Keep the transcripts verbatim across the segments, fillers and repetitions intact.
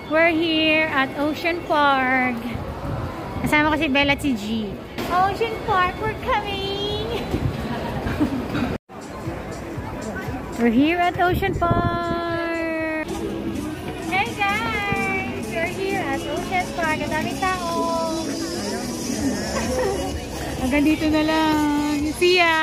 We're here at Ocean Park. Kasama ko si Bella at si G. Ocean Park, we're coming! We're here at Ocean Park! Hey guys! We're here at Ocean Park. Ang daming tao! Hanggang dito na lang. See ya!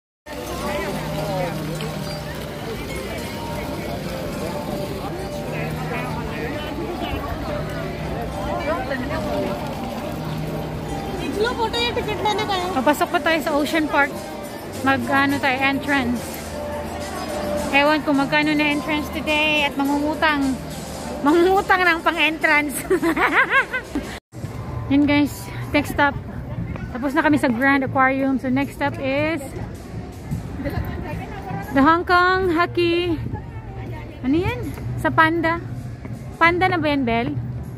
Papasok pa tayo sa Ocean Park. Mag-ano tayo, entrance. Ewan kung magkano na entrance today at mangungutang. Mangungutang ng pang-entrance. Yan guys, next stop. Tapos na kami sa Grand Aquarium. So next stop is the Hongkong Jockey. Ano yan? Sa Panda. Panda na ba yan, Belle?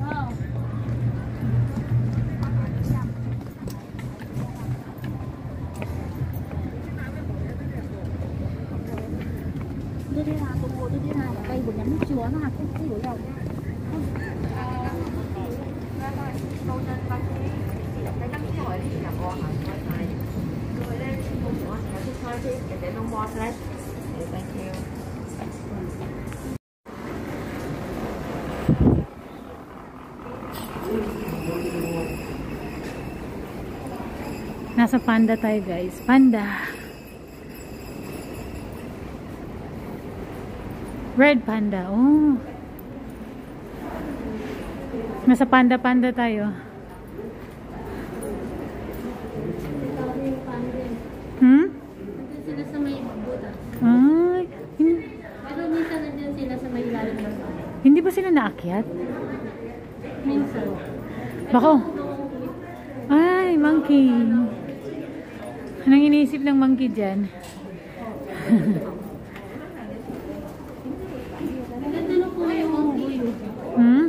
Nasa Panda tayo guys. Panda. Red Panda. Oh. Nasa Panda Panda tayo. Hmm? Nandun sila sa may buta. Ay. Pero minsan nandun sila sa may ilalim ng buta. Hindi ba sila naakyat? Minsan. Bako. Ay, monkey. Anong iniisip ng monkey dyan? Hmm?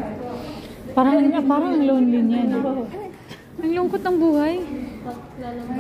Parang, parang lonely niya. No? Ang lungkot ng buhay.